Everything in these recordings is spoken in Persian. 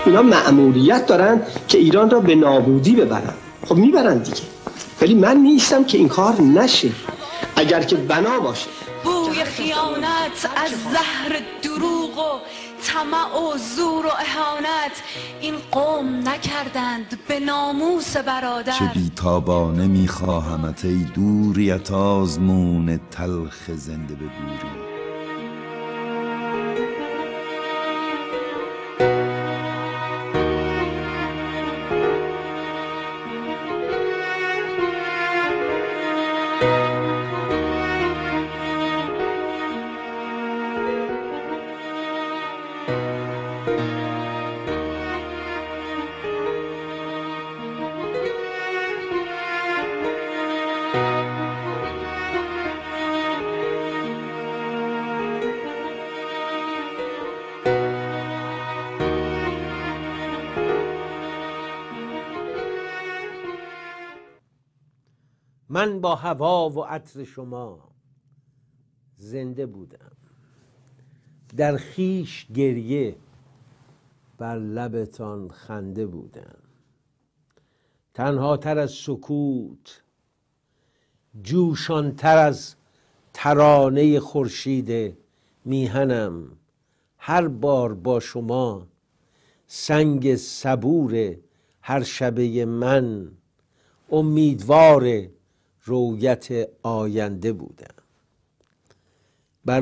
اینا مأموریت دارن که ایران را به نابودی ببرن. خب میبرن دیگه، ولی من نیستم که این کار نشه. اگر که بنا باشه بوی خیانت از زهر دروغ و طمع و زور و اهانت این قوم نکردند به ناموس برادر. چه بیتابانه میخواهمت ای دوریت آزمون تلخ زنده به گوری. من با هوا و عطر شما زنده بودم، در خیش گریه بر لبتان خنده بودم. تنها تر از سکوت، جوشان تر از ترانه خورشید میهنم. هر بار با شما سنگ صبور هر شبه من، امیدوار رویت آینده بودم. بر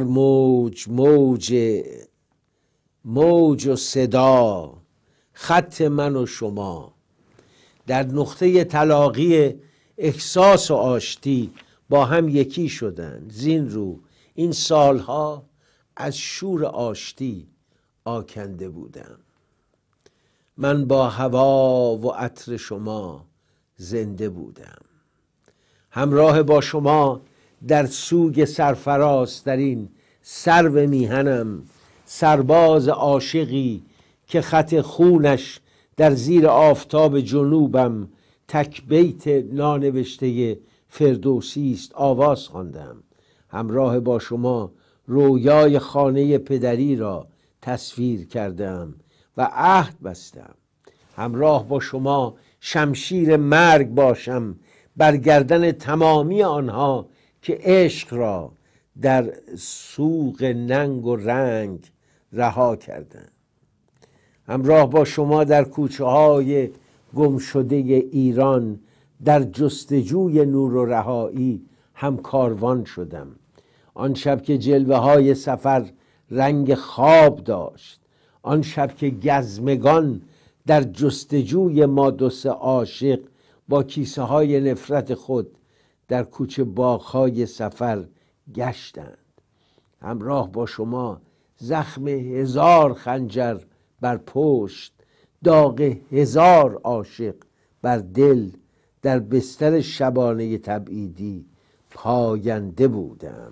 موج و صدا خط من و شما در نقطه تلاقی احساس و آشتی با هم یکی شدند. زین رو این سالها از شور آشتی آکنده بودم. من با هوا و عطر شما زنده بودم، همراه با شما در سوگ سرفراز در این سرو میهنم. سرباز عاشقی که خط خونش در زیر آفتاب جنوبم تک بیت نانوشته فردوسی است آواز خواندم. همراه با شما رویای خانه پدری را تصویر کردم و عهد بستم همراه با شما شمشیر مرگ باشم بر گردن تمامی آنها که عشق را در سوق ننگ و رنگ رها کردند. همراه با شما در کوچه های گم شده ایران در جستجوی نور و رهایی هم کاروان شدم. آن شب که جلوه های سفر رنگ خواب داشت، آن شب که گزمگان در جستجوی ما دو سه عاشق با کیسه های نفرت خود در کوچه باغ‌های سفر گشتند. همراه با شما زخم 1000 خنجر بر پشت، داغ 1000 عاشق بر دل در بستر شبانه تبعیدی پاینده بودم.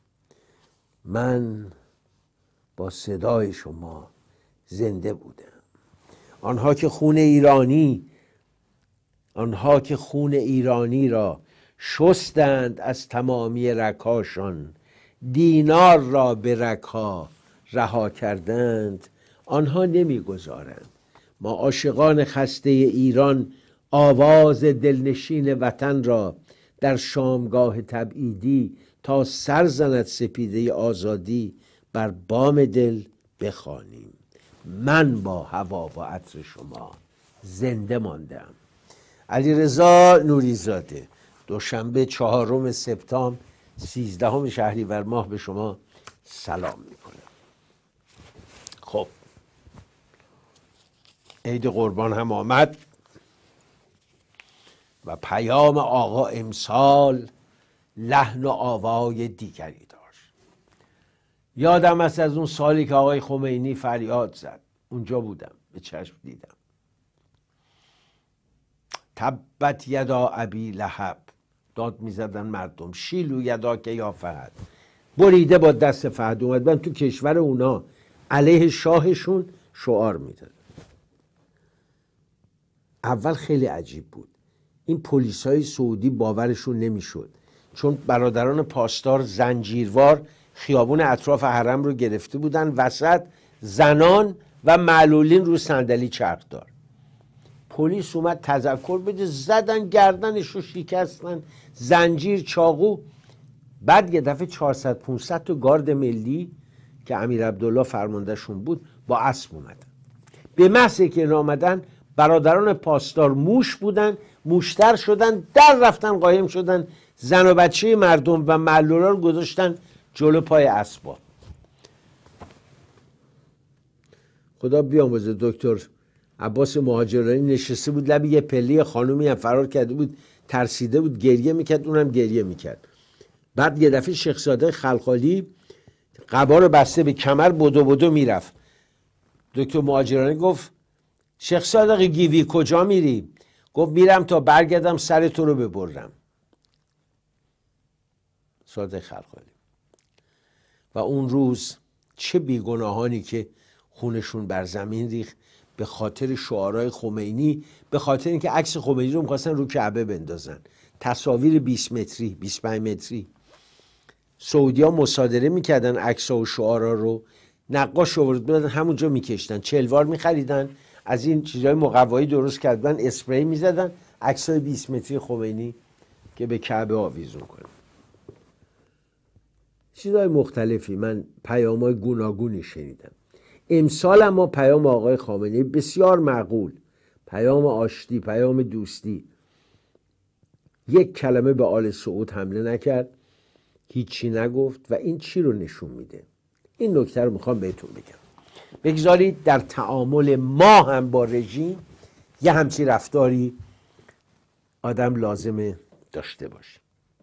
من با صدای شما زنده بودم. آنها که خون ایرانی را شستند از تمامی رگ‌هاشان، دینار را به رگ‌ها رها کردند، آنها نمیگذارند ما عاشقان خسته ایران آواز دلنشین وطن را در شامگاه تبعیدی تا سر زند سپیده آزادی بر بام دل بخوانیم. من با هوا و عطر شما زنده ماندم. علیرضا نوری‌زاده، دوشنبه 4 سپتامبر 13 شهریور ماه به شما سلام میکنم. خب عید قربان هم آمد و پیام آقا امسال لحن و آوای دیگری داشت. یادم است از اون سالی که آقای خمینی فریاد زد، اونجا بودم، به چشم دیدم. تبت یدا ابی لهب، داد میزدن مردم، شیلو یدا که یا فهد، بریده با دست فهد. اومدن تو کشور اونا علیه شاهشون شعار میدادن. اول خیلی عجیب بود، این پلیسای سعودی باورشون نمیشد، چون برادران پاسدار زنجیروار خیابون اطراف حرم رو گرفته بودن، وسط زنان و معلولین رو صندلی چرخدار. پلیس اومد تذکر بده، زدن گردنش رو، شکستن، زنجیر، چاقو. بعد یه دفعه 400-500 تا گارد ملی که امیر عبدالله فرماندهشون بود با اسب اومدن. به محض که اینا آمدن، برادران پاسدار موش بودن، موشتر شدن، در رفتن قایم شدن، زن و بچه مردم و معلولا رو گذاشتن جلو پای اسبا. خدا بیامرزه دکتر عباس مهاجرانی نشسته بود لب یه پله، خانومی هم فرار کرده بود، ترسیده بود، گریه میکرد، اونم گریه میکرد. بعد یه دفعه شیخ صادق خلخالی قبا رو بسته به کمر بدو میرفت. دکتر مهاجرانی گفت شیخ صادق گیوی کجا میری؟ گفت میرم تا برگردم سر تو رو ببرم. صادق خلخالی. و اون روز چه بیگناهانی که خونشون بر زمین ریخت به خاطر شعارهای خمینی، به خاطر اینکه عکس خمینی رو می‌خواستن رو کعبه بندازن، تصاویر 20 متری 25 متری. سعودی‌ها مصادره میکردن عکس‌ها و شعارها رو، نقاش آورد بدن همونجا میکشتن، چلوار میخریدن، از این چیزهای مقوایی درست کردن، اسپری میزدن، عکس‌های 20 متری خمینی که به کعبه آویزون کنن. چیزهای مختلفی، من پیام‌های گوناگونی شنیدم. امسال اما پیام آقای خامنه‌ای بسیار معقول، پیام آشتی، پیام دوستی. یک کلمه به آل سعود حمله نکرد، هیچی نگفت. و این چی رو نشون میده؟ این نکته رو میخوام بهتون بگم. بگذارید در تعامل ما هم با رژیم یه همچی رفتاری آدم لازمه داشته باشه.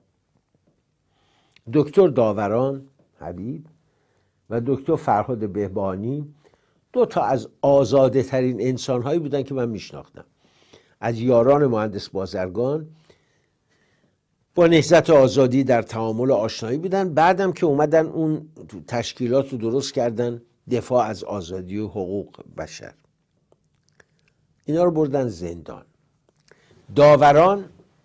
دکتر داوران حبیب و دکتر فرهاد بهبانی دو تا از آزاده ترین انسان هایی بودن که من میشناختم. از یاران مهندس بازرگان با نهضت آزادی در تعامل آشنایی بودن. بعدم که اومدن اون تشکیلات رو درست کردن، دفاع از آزادی و حقوق بشر، اینا رو بردن زندان. داوران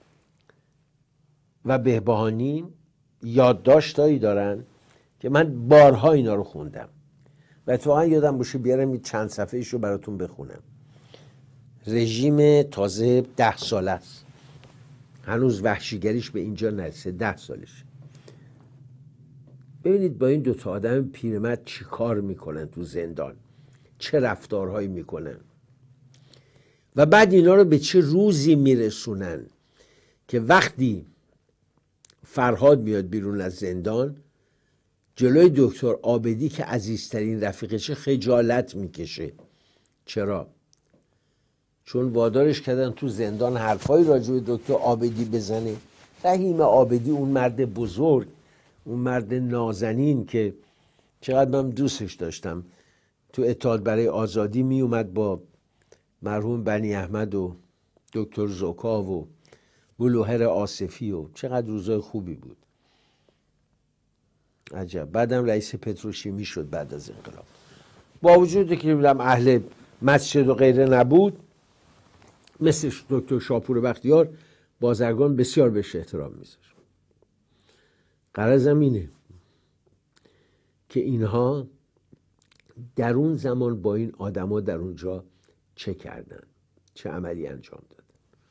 و بهبهانی یادداشتایی دارن که من بارها اینا رو خوندم و اتفاقا یادم باشه بیارم این چند صفحه‌ایش رو براتون بخونم. رژیم تازه 10 ساله است، هنوز وحشیگریش به اینجا نرسه، 10 سالشه. ببینید با این دوتا آدم پیرمرد چی کار میکنن تو زندان، چه رفتارهایی میکنن و بعد اینا رو به چه روزی میرسونن که وقتی فرهاد میاد بیرون از زندان، جلوی دکتر عابدی که عزیزترین رفیقشه خجالت میکشه. چرا؟ چون وادارش کردن تو زندان حرفای راجع به دکتر عابدی بزنه. رحیم عابدی، اون مرد بزرگ، اون مرد نازنین که چقدر من دوستش داشتم، تو اتحاد برای آزادی می اومد با مرحوم بنی احمد و دکتر زوکا و بلوهر آصفی و چقدر روزای خوبی بود. عجب. بعدم رئیس پتروشیمی شد بعد از انقلاب. با وجودی که اهل مسجد و غیره نبود، مثل دکتر شاپور بختیار، بازرگان بسیار بهش احترام میذاره. غرضم اینه که اینها در اون زمان با این آدما در اونجا چه کردن، چه عملی انجام دادن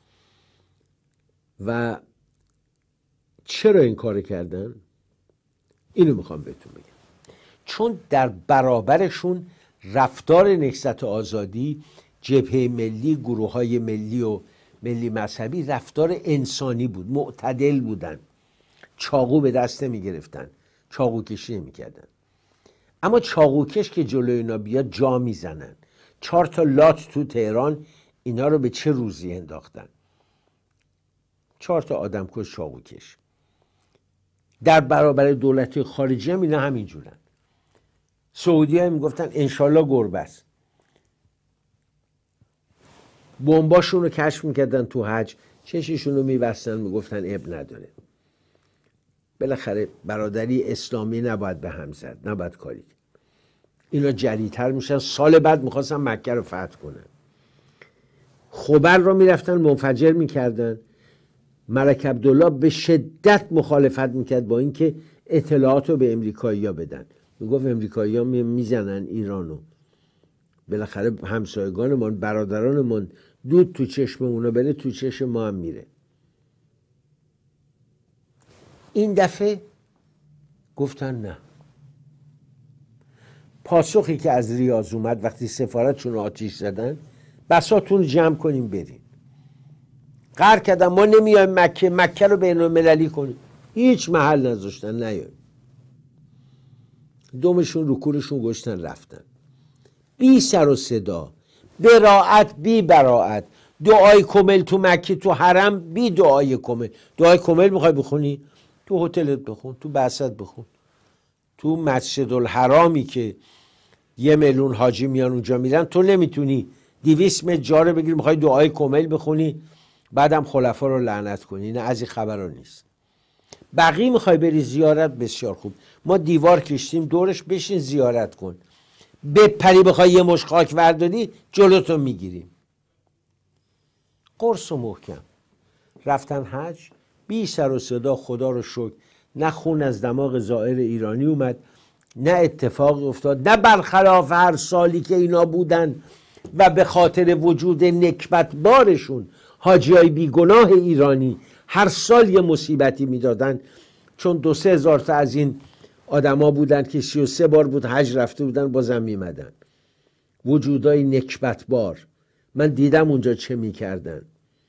و چرا این کار کردن. اینو میخوام بهتون بگم. چون در برابرشون رفتار نهضت آزادی، جبهه ملی، گروه‌های ملی و ملی مذهبی رفتار انسانی بود، معتدل بودن، چاقو به دست نمی گرفتن، چاقو کشی نمی کردن. اما چاقوکش که جلوی اینا بیاد جا میزنن. 4 تا لات تو تهران اینا رو به چه روزی انداختن؟ 4 تا آدمکش چاقوکش. در برابر دولت خارجی هم اینا همینجورن. سعودی ها میگفتن انشالله گربه است. بمباشون رو کشف میکردن تو حج، چششون رو میبستن، میگفتن اب نداره. بالاخره برادری اسلامی نباید به هم زد، نباید کاری. اینا جریتر میشن. سال بعد میخواستن مکه رو فتح کنن، خبر رو میرفتن منفجر میکردن. ملک عبدالله به شدت مخالفت میکرد با اینکه اطلاعات رو به امریکایی‌ها بدن. میگفت امریکایی‌ها میزنن ایرانو، بالاخره همسایگانمان، برادرانمان، دود تو چشم اونا بره تو چشم ما هم میره. این دفعه گفتن نه. پاسخی که از ریاض اومد وقتی سفارتشون آتیش زدن، بساتون جمع کنیم بریم. قرار کردن ما نمیایم مکه، مکه رو بین المللی کنیم. هیچ محل نذاشتن نیایم. دومشون رو کورشون گشتن رفتن. بی سر و صدا، براعت بی براعت، دعای کمل تو مکه تو حرم بی دعای کمل. دعای کمل میخوای بخونی؟ تو هتلت بخون، تو بعثت بخون، تو مسجد الحرامی که 1 میلیون حاجی میان اونجا میرن تو نمیتونی 200 متر جا رو بگیری میخوای دعای کمل بخونی بعدم خلفا رو لعنت کنی. نه، از این خبرها نیست. بقیه میخوای بری زیارت، بسیار خوب، ما دیوار کشتیم دورش، بشین زیارت کن. بپری بخوای یه مش خاک ورداری جلوتو میگیریم. قرص و محکم رفتن حج، بی سر و صدا، خدا رو شکر نه خون از دماغ زائر ایرانی اومد، نه اتفاق افتاد، نه برخلاف هر سالی که اینا بودن و به خاطر وجود نکبت بارشون حاجیای بیگناه ایرانی هر سال یه مصیبتی میدادن. چون 2-3 هزار تا از این آدما بودن که 33 بار بود حج رفته بودن بازم میمدن. وجودای نکبت بار. من دیدم اونجا چه میکردن.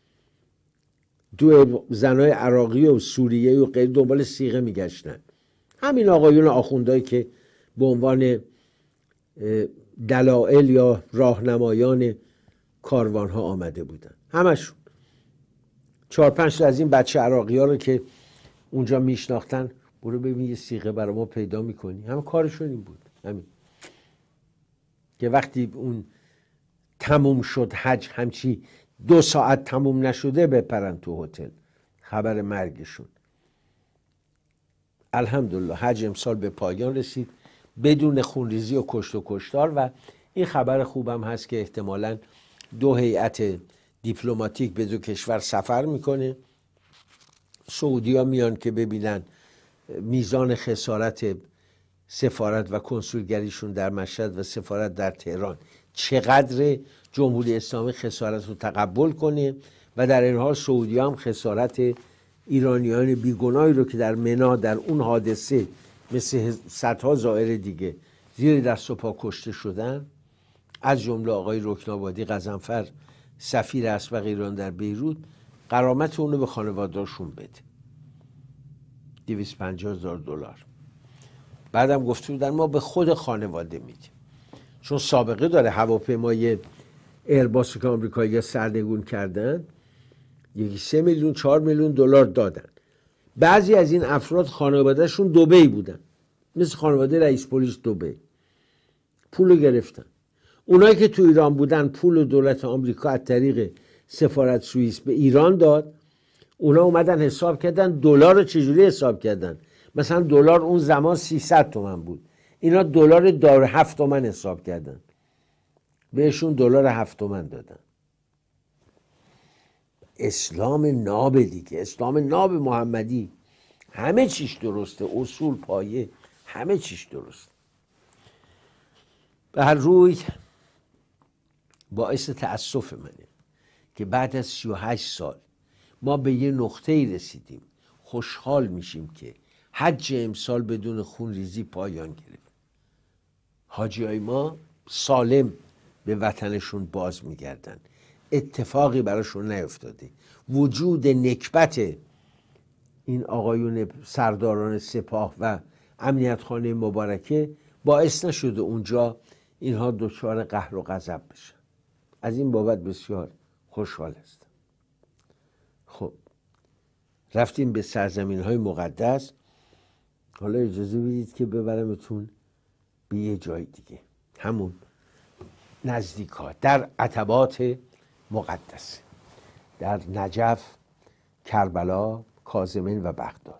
دو زنای عراقی و سوریه و غیر دنبال صیغه میگشتن. همین آقایون آخوندایی که به عنوان دلائل یا راهنمایان کاروان ها آمده بودن، همشون 4-5 تا از این بچه عراقی ها رو که اونجا میشناختن، برو ببین یه صیغه برای ما پیدا میکنی. همه کارشون این بود. همین که وقتی اون تموم شد حج، همچی 2 ساعت تموم نشده بپرن تو هتل خبر مرگشون. الحمدلله حج امسال به پایان رسید بدون خونریزی و کشت و کشتار. و این خبر خوبم هست که احتمالاً 2 هیئت دیپلماتیک به 2 کشور سفر میکنه. سعودی ها میان که ببینن میزان خسارت سفارت و کنسولگریشون در مشهد و سفارت در تهران چقدر، جمهوری اسلامی خسارت رو تقبل کنه و در این حال سعودی هم خسارت ایرانیان بیگناهی رو که در منا در اون حادثه مثل صدها زائر دیگه زیر دست و پا کشته شدن، از جمله آقای رکنابادی غضنفر سفیر اسبق ایران در بیروت، غرامت اونو به خانواده‌شون بده، $250,000. بعدم گفته بودن ما به خود خانواده میدیم، چون سابقه داره. هواپیمای ایرباس که آمریکایی‌ها سرنگون کردن 3 میلیون 4 میلیون دلار دادن. بعضی از این افراد خانوادهشون دبی بودن، مثل خانواده رئیس پلیس دبی، پولو گرفتن. اونایی که تو ایران بودن پول دولت آمریکا از طریق سفارت سوئیس به ایران داد. اونا اومدن حساب کردن دلار رو چجوری حساب کردن. مثلا دلار اون زمان 300 تومن بود، اینا دلار دار 7 تومن حساب کردن، بهشون دلار 7 تومن دادن. اسلام ناب دیگه، اسلام ناب محمدی، همه چیش درسته، اصول پایه همه چیش درست. به هر روی باعث تأسف منه که بعد از 38 سال ما به یه نقطه‌ای رسیدیم خوشحال میشیم که حج امسال بدون خونریزی پایان گرفت. حاجیای ما سالم به وطنشون باز میگردن، اتفاقی براشون نیفتاده. وجود نکبت این آقایون سرداران سپاه و امنیت خانه مبارکه باعث نشده اونجا اینها دچار قهر و غضب بشن. از این بابت بسیار خوشحال هستم. خب رفتیم به سرزمین‌های مقدس. حالا اجازه بدید که ببرمتون به یه جای دیگه، همون نزدیکا در عتبات مقدس، در نجف، کربلا، کاظمین و بغداد.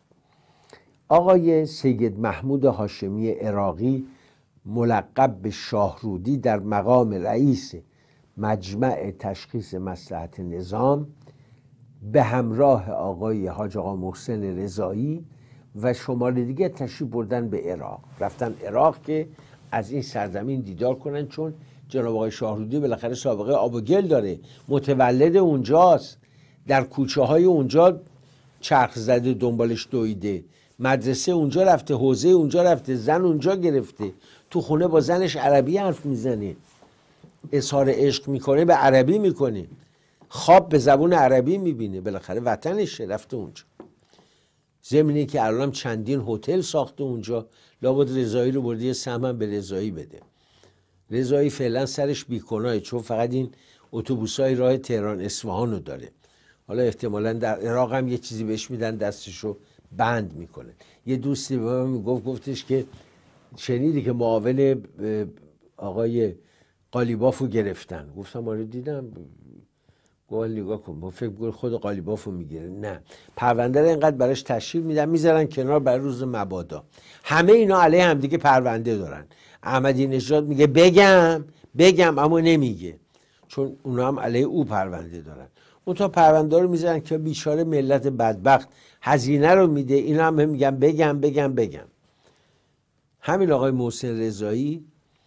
آقای سید محمود هاشمی عراقی ملقب به شاهرودی در مقام رئیس مجمع تشخیص مصلحت نظام به همراه آقای حاج آقا محسن رضایی و شمال دیگه تشریف بردن به عراق. رفتن عراق که از این سرزمین دیدار کنن، چون جناب آقای شاهرودی بالاخره سابقه آب و گل داره، متولد اونجاست، در کوچه های اونجا چرخ زده دنبالش دویده، مدرسه اونجا رفته، حوزه اونجا رفته، زن اونجا گرفته، تو خونه با زنش عربی حرف میزنه، اظهار عشق میکنه به عربی میکنه، خواب به زبون عربی میبینه، بالاخره وطنشه رفته اونجا. ضمن که الان چندین هتل ساخته اونجا، لابد رضایی رو برده یه سهم هم به رضایی بده. رضایی فعلا سرش بیکنایه چون فقط این اتوبوسای راه تهران اصفهان رو داره. حالا احتمالاً در عراق هم یه چیزی بهش میدن دستشو بند میکنه. یه دوستی به من گفتش که شنیدی که معاون آقای قالیبافو گرفتن؟ گفتم آره دیدم. گفت نگاه کن، ما فکر می‌کنیم خود قالیبافو میگیره. نه، پرونده رو اینقدر براش تشکیل میدن میذارن کنار برای روز مبادا. همه اینا علیه هم دیگه پرونده دارن. احمدی نژاد میگه بگم اما نمیگه، چون اونا هم علیه او پرونده دارن. اون تا پرونده رو میذارن که بیچاره ملت بدبخت هزینه رو میده، اینا هم میگن بگم. همین آقای محسن رضایی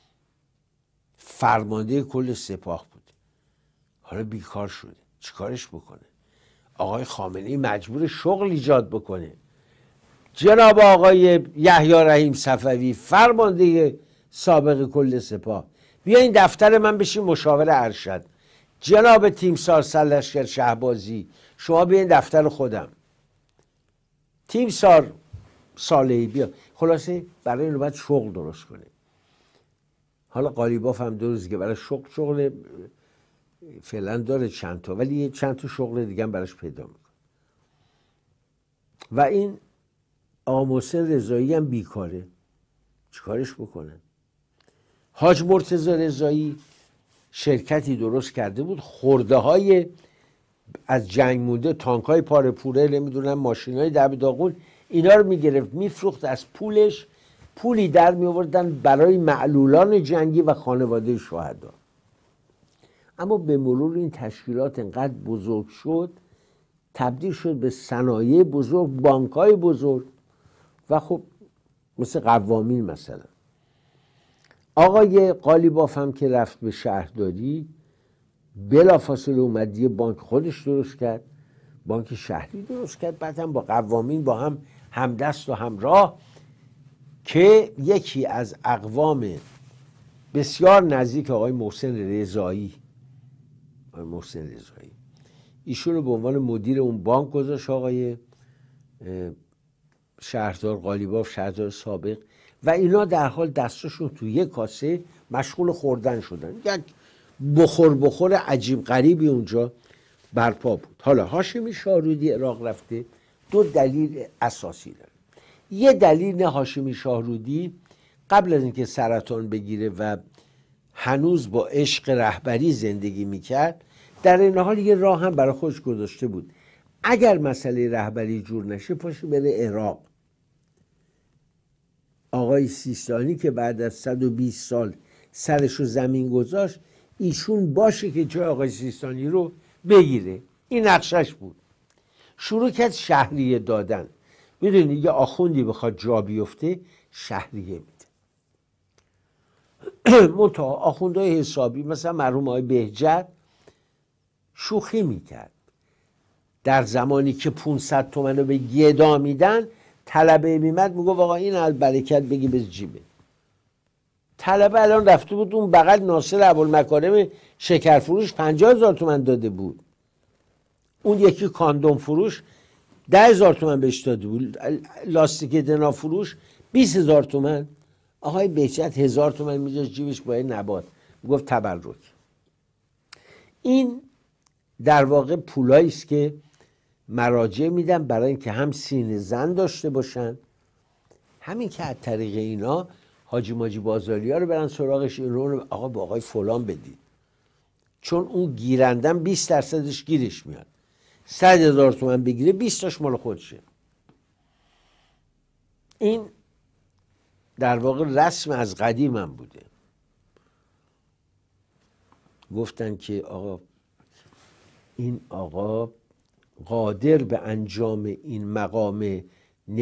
فرمانده کل سپاه بود، حالا بیکار شده، چیکارش بکنه؟ آقای خامنه‌ای مجبور شغل ایجاد بکنه. جناب آقای یحیی رحیم صفوی فرمانده سابق کل سپاه، بیاین دفتر من بشین مشاور ارشد. جناب تیمسار سرلشکر شهبازی، شما بیاین دفتر خودم. تیمسار صالحی بیا. خلاصه برای این باید شغل درست کنه. حالا قالیباف هم 2 روز که برای شغل فعلا داره چند تا، ولی چند تا شغل دیگه هم براش پیدا میکنه. و این آقا محسن رضایی هم بیکاره، چیکارش بکنن؟ حاج مرتضی رضایی شرکتی درست کرده بود، خورده های از جنگ مونده، تانک های پاره پوره، نمیدونم ماشین های دب داغون، اینا رو میگرفت میفروخت، از پولش پولی در میآوردن برای معلولان جنگی و خانواده شهدا. اما به مرور این تشکیلات انقدر بزرگ شد، تبدیل شد به صنایع بزرگ، بانک‌های بزرگ، و خب مثل قوامین مثلا. آقای قالیباف هم که رفت به شهرداری، بلافاصله اومد یه بانک خودش درست کرد، بانک شهری درست کرد، بعد هم با قوامین با هم همدست و همراه، که یکی از اقوام بسیار نزدیک آقای محسن رضایی، ایشون رو به عنوان مدیر اون بانک گذاشت آقای شهردار قالیباف، شهردار سابق، و اینا در حال دستشون توی یک کاسه مشغول خوردن شدن. یک بخور عجیب غریبی اونجا برپا بود. حالا هاشمی شاهرودی عراق رفته، 2 دلیل اساسی داره. یه دلیل هاشمی شاهرودی قبل از اینکه سرطان بگیره و هنوز با عشق رهبری زندگی میکرد، در این حال یه راه هم برای خودش گذاشته بود، اگر مسئله رهبری جور نشه پاشه بره عراق. آقای سیستانی که بعد از 120 سال سرشو زمین گذاشت، ایشون باشه که جای آقای سیستانی رو بگیره. این نقشش بود. شروع کرد شهریه دادن. میدونی یه آخوندی بخواد جا بیفته شهریه میده. منتها آخوندهای حسابی مثلا مرحوم آقای بهجت شوخی میکرد. در زمانی که 500 تومن رو به گدا میدن، طلبه میمد میگفت آقا این از برکت بگی به جیبه. طلبه الان رفته بود اون بغل ناصر ابوالمکارم شکرفروش 50,000 تومن داده بود، اون یکی کاندوم فروش 10,000 تومن بهش داده بود، لاستیک دنا فروش 20,000 تومن. آقای بهجت 1,000 تومن میذاشت جیبش با نبات، میگفت تبرک. این در واقع پولایی است که مراجع میدن برای اینکه هم سینه زن داشته باشن، همین که از طریق اینا حاجی ماجی بازاریا رو برن سراغش، این رو آقا با آقای فلان بدید، چون اون گیرندن 20% گیرش میاد. 100,000 تومن بگیره 20 تاش مال خودشه. این در واقع رسم از قدیم هم بوده. گفتن که آقا این آقا قادر به انجام این مقام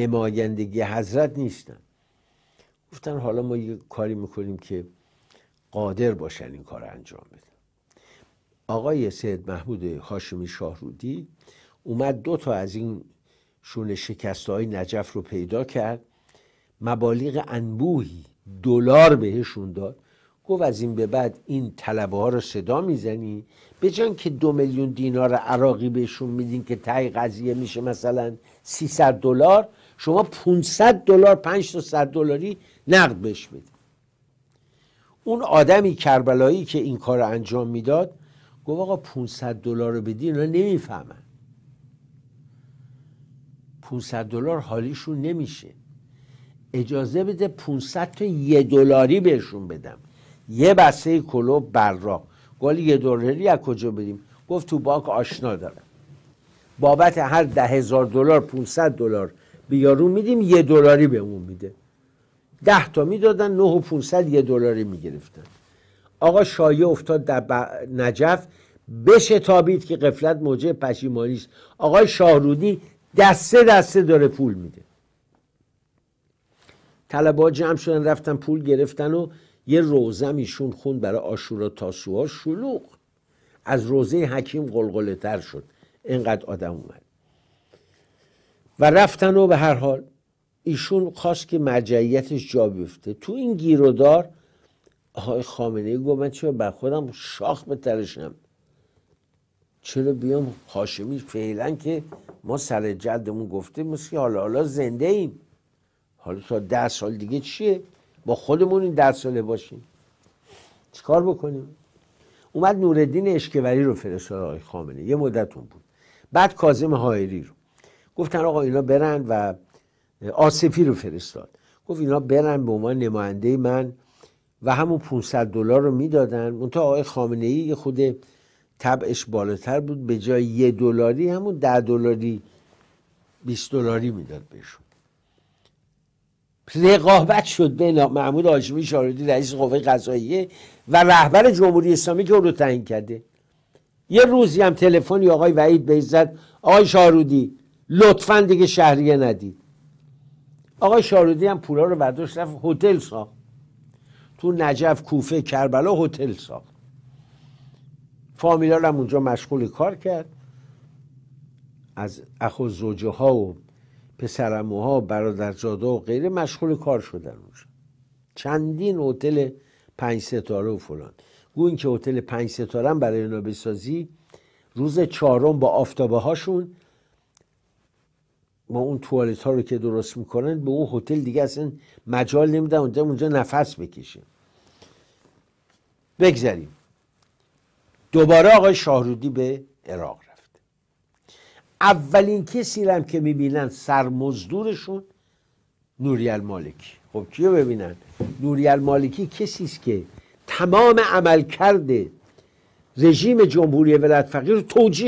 نمایندگی حضرت نیستن. گفتن حالا ما یه کاری میکنیم که قادر باشن این کار انجام بدن. آقای سید محمود هاشمی شاهرودی اومد 2 تا از این شونه شکسته‌های نجف رو پیدا کرد، مبالغ انبوهی دلار بهشون داد، گفت از این به بعد این طلبه ها رو صدا میزنی، به جای که 2 میلیون دینار عراقی بهشون میدین که تای قضیه میشه مثلا $300، شما $500 5 تا $100 نقد بهش بدید. اون آدمی کربلایی که این کار رو انجام میداد گفت آقا $500 رو بدی، اینا نمیفهمن، $500 حالیشون نمیشه، اجازه بده 500 تا $1 بهشون بدم، یه بسته کلوب براق. گفت $1 از کجا بدیم؟ گفت تو بانک آشنا دارم، بابت هر $10,000 $500 به یارو میدیم، $1 بهمون میده. 10 تا میدادن، 9 و 500 $1 میگرفتن. آقا شایعه افتاد در نجف، بشتابید که غفلت موجب پشیمانی است. آقای شاهرودی دسته داره پول میده. طلبه‌ها جمع شدن رفتن پول گرفتن و یه روزه ایشون خوند برای عاشورا تاسوعا، شلوغ، از روزه حکیم قلقله تر شد، اینقدر آدم اومد و رفتن. و به هر حال ایشون خواست که مرجعیتش جا بیفته. تو این گیرودار آقای خامنه‌ای گفت من چرا بر خودم شاخ بترشم، چرا بیام هاشمی، فعلا که ما سر جدمون گفتیم مثل حالا زنده ایم، حالا تا 10 سال دیگه چیه؟ با خودمون این 10 ساله باشیم، چیکار بکنیم؟ اومد نورالدین اشکوری رو فرستاد آقای خامنه‌ای، یه مدت اون بود. بعد کاظم حائری رو گفتن آقا اینا برن، و آصفی رو فرستاد، گفت اینا برن به عنوان نماینده من، و همون $500 رو میدادن. منتها آقای خامنه‌ای یه خود طبعش بالاتر بود، به جای $1 همون $10 $20 میداد بهشون. رقابت شد بین محمود هاشمی شاهرودی رئیس قوه قضاییه و رهبر جمهوری اسلامی که او رو تعیین کرده. یه روزی هم تلفنی آقای وحید بهش زد آقای شاهرودی لطفاً دیگه شهریه ندید. آقای شاهرودی هم پولا رو برداشت رفت هتل ساخت تو نجف، کوفه، کربلا، هتل ساخت. فامیلا رو هم اونجا مشغول کار کرد، از اخ و زوجه ها و پسرعموها و برادرزاده و غیره مشغول کار شدن اونجا. چندین هتل 5 ستاره و فلان. گویا این که هتل 5 ستاره هم برای اینا بسازی، روز 4 با آفتابه هاشون با اون توالت ها رو که درست میکنن به اون هتل دیگه اصلا مجال نمیدن اونجا نفس بکشه. بگذاریم. دوباره آقای شاهرودی به عراق رفت. اولین کسی هم که میبینن سرمزدورشون نوری المالکی. خب کیو ببینن؟ نوری المالکی کسی است که تمام عملکرد رژیم جمهوری ولایت فقیه رو توجیه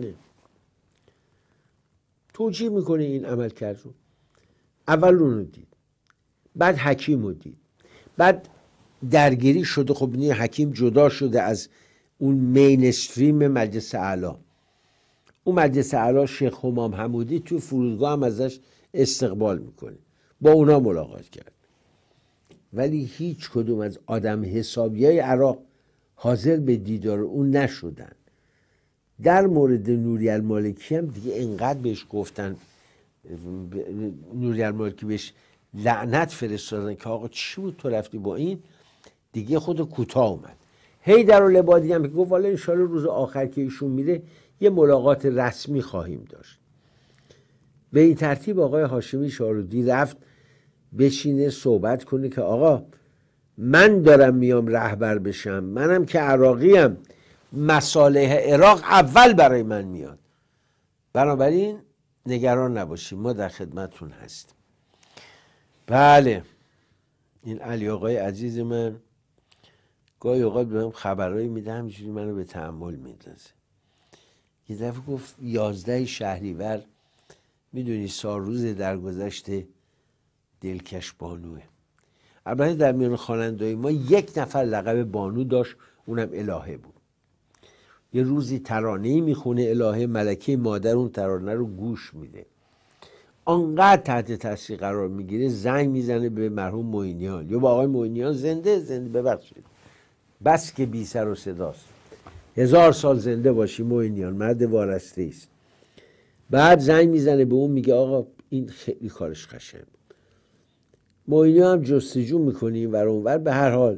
میکنه این عملکرد رو. اول اون رو دید، بعد حکیم رو دید، بعد درگیری شده. خب این حکیم جدا شده از اون مینستریم مجلس اعلی. اون مجلس اعلی شیخ همام حمودی تو فرودگاه هم ازش استقبال میکنه، با اونا ملاقات کرد. ولی هیچ کدوم از آدم حسابیای عراق حاضر به دیدار اون نشدن. در مورد نوری المالکی هم دیگه انقدر بهش گفتن، نوری المالکی بهش لعنت فرستادن که آقا چی بود تو رفتی با این، دیگه خود کوتاه اومد. حیدرالعبادی هم که گفت والا انشالله روز آخر که ایشون میره یه ملاقات رسمی خواهیم داشت. به این ترتیب آقای هاشمی شاهرودی رفت بشینه صحبت کنه که آقا من دارم میام رهبر بشم، منم که عراقیم، مصالح عراق اول برای من میاد، بنابراین نگران نباشیم، ما در خدمتتون هستیم. بله، این علی آقای عزیز من گاهی اوقات بهم خبرایی میده همینجوری منو به تأمل میندازه. یه دفعه گفت 11 شهریور میدونی سالروز درگذشت دلکش بانوه. البته در میان خواننده‌های ما یک نفر لقب بانو داشت، اونم الهه بود. یه روزی ترانه‌ای میخونه الهه، ملکه مادر اون ترانه رو گوش میده، آنقدر تحت تاثیر قرار میگیره زنگ میزنه به مرحوم معینیان یا با آقای معینیان، زنده ببخشید بس که بی سر و صداست. 1000 سال زنده باشی معینیان، مرد وارسته است. بعد زنگ میزنه به اون میگه آقا این خیلی کارش قشنگ بود. معینیان هم جستجو میکنی ور اونور. به هر حال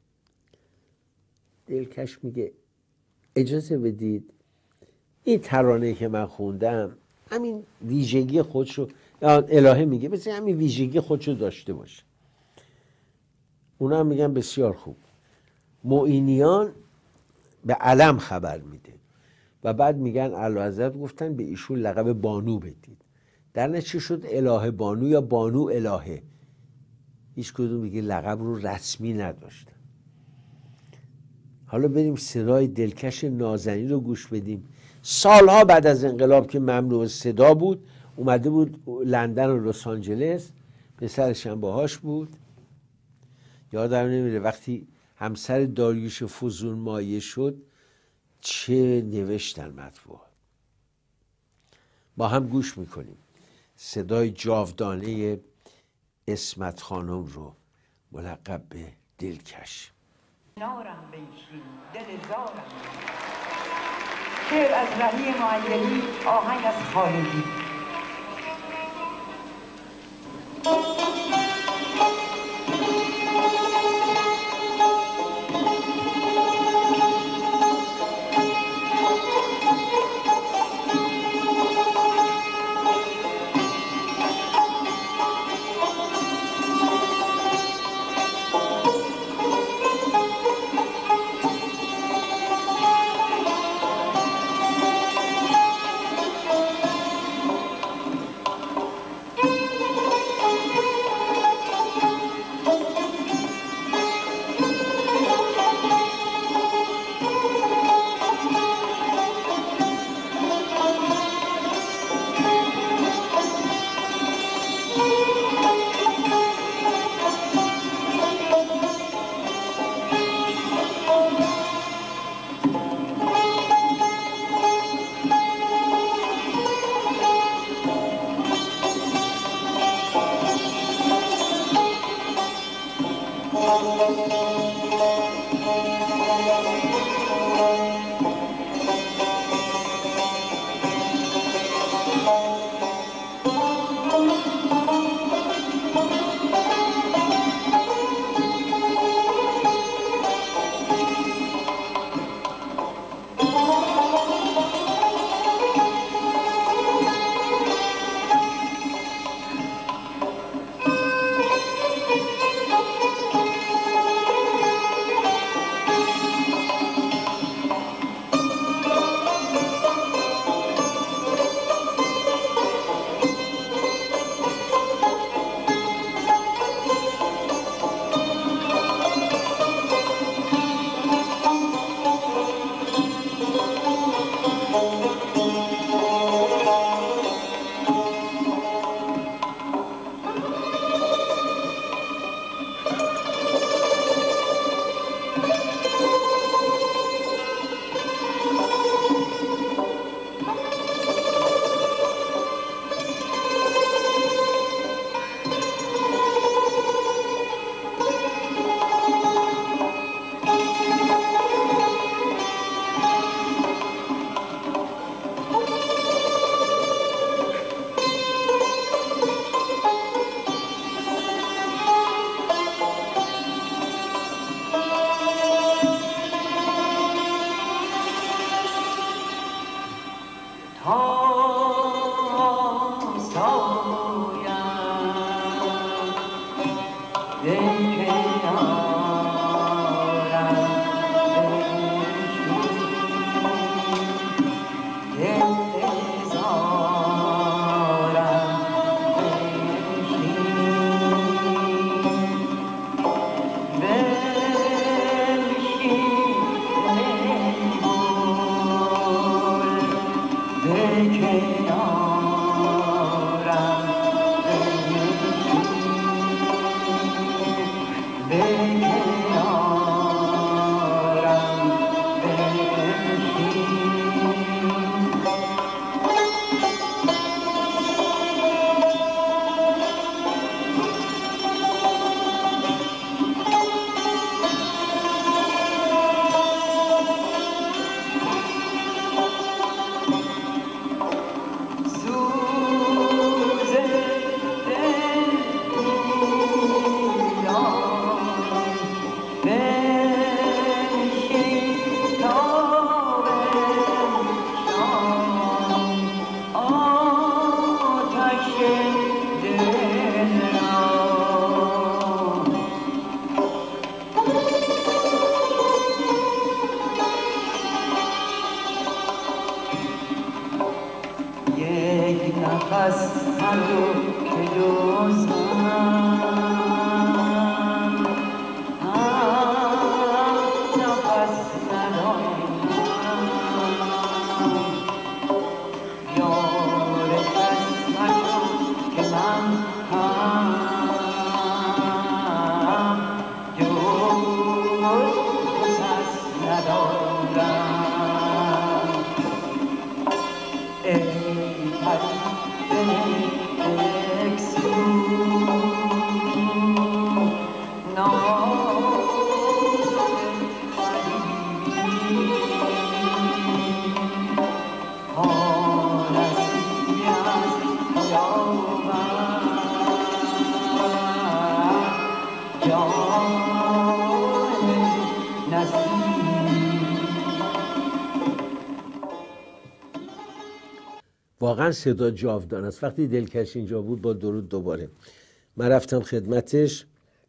دلکش میگه اجازه بدید این ترانه که من خوندم همین ویژگی خودشو، الهه میگه مثل همین ویژگی خودشو داشته باشه. اونا هم میگن بسیار خوب. معینیان به علم خبر میده و بعد میگن اعلیحضرت گفتن به ایشون لقب بانو بدید. در نتیجه شد الهه بانو یا بانو الهه. هیچ کدوم میگه لقب رو رسمی نداشتن. حالا بریم صدای دلکش نازنین رو گوش بدیم. سالها بعد از انقلاب که ممنوع صدا بود، اومده بود لندن و لس آنجلس، پسرش هم باهاش بود. یادم نمیره وقتی همسر داریوش فزون مایه شد چه نوشتن مطبوع. با هم گوش میکنیم صدای جاودانه اسمت خانم رو ملقب به دلکش. نارم بیشین دل زارم. شعر از رهی معیلی، آهنگ از خالدی. واقعا صدا جاودان است. وقتی دلکش اینجا بود با درود دوباره من رفتم خدمتش،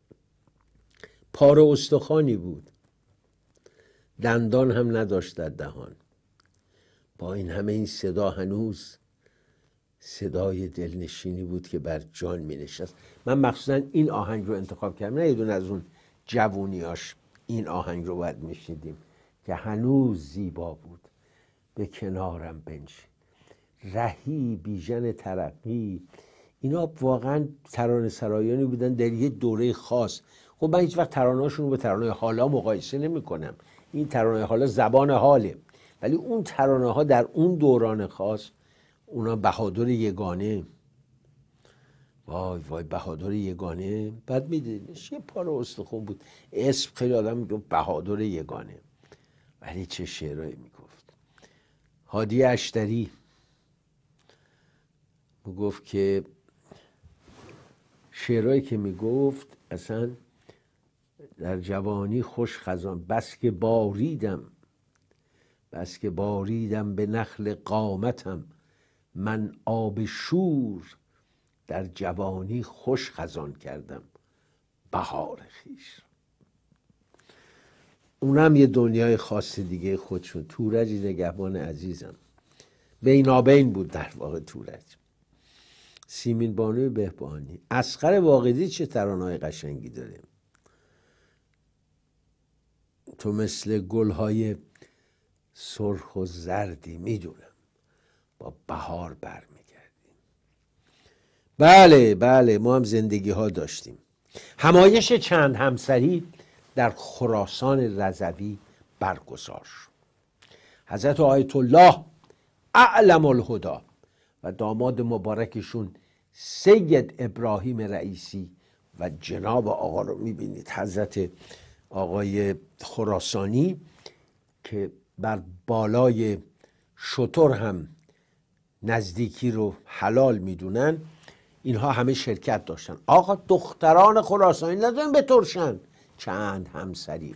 پاره استخوانی بود، دندان هم نداشت در دهان. با این همه این صدا هنوز صدای دلنشینی بود که بر جان می نشست. من مخصوصا این آهنگ رو انتخاب کردم، نه یه دون از اون جوونیاش، این آهنگ رو باید می شنیدیم که هنوز زیبا بود. به کنارم بنشین، رهی بیژن ترقی، اینا واقعا ترانه سرایانی بودن در یه دوره خاص. خب من هیچ وقت ترانه‌هاشون رو با ترانه حالا مقایسه نمی کنم. این ترانه حالا زبان حاله، ولی اون ترانه ها در اون دوران خاص، اونا بهادر یگانه، وای وای بهادر یگانه، بعد میدونیش یه پاره استخون بود، اسم خیلی آدم میگفت بهادر یگانه، ولی چه شعرهایی میگفت. هادی اشتری میگفت که شعرهایی که میگفت اصلا در جوانی خوش خزان، بس که باریدم به نخل قامتم، من آب شور در جوانی خوش خزان کردم بهار خویش. اونم یه دنیای خاص دیگه خودشون. تورج نگهبان عزیزم بینابین بود در واقع تورج. سیمین بانوی بهبانی، اصغر واقدی چه ترانه‌های قشنگی داره. تو مثل گل‌های سرخ و زردی، میدونم با بهار برمیگردیم. بله ما هم زندگی ها داشتیم. همایش چند همسری در خراسان رضوی برگزار شد. حضرت آیت الله اعلم الهدی و داماد مبارکشون سید ابراهیم رئیسی و جناب آقا رو میبینید، حضرت آقای خراسانی که بر بالای شتر هم نزدیکی رو حلال میدونن، اینها همه شرکت داشتن. آقا دختران خراسانی ندارن به ترشن، چند همسری.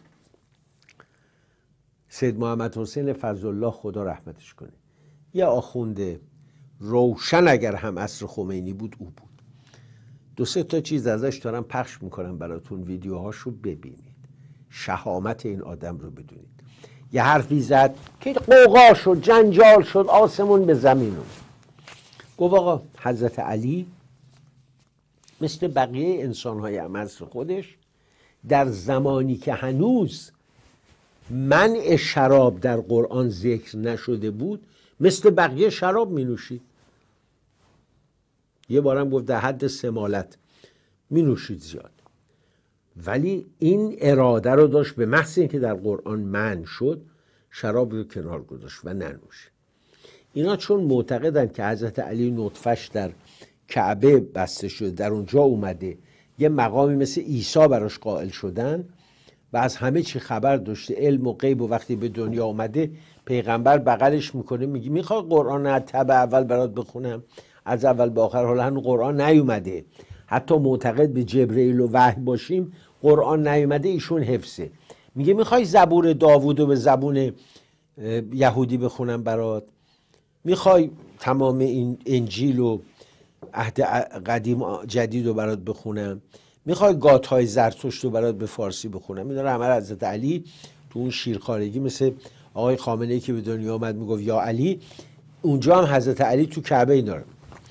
سید محمد حسین فضلالله خدا رحمتش کنه، یه آخوند روشن اگر هم عصر خمینی بود او بود. 2-3 تا چیز ازش دارم پخش میکنم براتون، ویدیوهاشو ببینید، شهامت این آدم رو بدونید. یه حرفی زد که قوقا شد، جنجال شد، آسمون به زمین اومد. گفت آقا حضرت علی مثل بقیه انسان‌های عصر خودش در زمانی که هنوز منع شراب در قرآن ذکر نشده بود، مثل بقیه شراب می نوشید. یه بارم گفت در حد سمالت می نوشید زیاد، ولی این اراده رو داشت به محض اینکه در قرآن منع شد شراب رو کنار گذاشت و ننوشید. اینا چون معتقدن که حضرت علی نطفش در کعبه بسته شده، در اونجا اومده، یه مقامی مثل عیسی براش قائل شدن و از همه چی خبر داشته، علم و غیب، و وقتی به دنیا اومده پیغمبر بغلش میکنه میگه میخوای قرآن از تبع اول برات بخونم، از اول به آخر، حالا هنوز قرآن نیومده، حتی معتقد به جبرئیل و وحی باشیم قرآن نیومده، ایشون حفظه. میگه میخوای زبور داوود رو به زبون یهودی بخونم برات، میخوای تمام این انجیل و عهد قدیم و جدید رو برات بخونم، میخوای گاتهای زرتشت رو برات به فارسی بخونم. اینا رو همه حضرت علی تو اون شیرخوارگی مثل آقای خامنه‌ای که به دنیا آمد میگفت یا علی، اونجا هم حضرت علی تو کعبه اینا رو.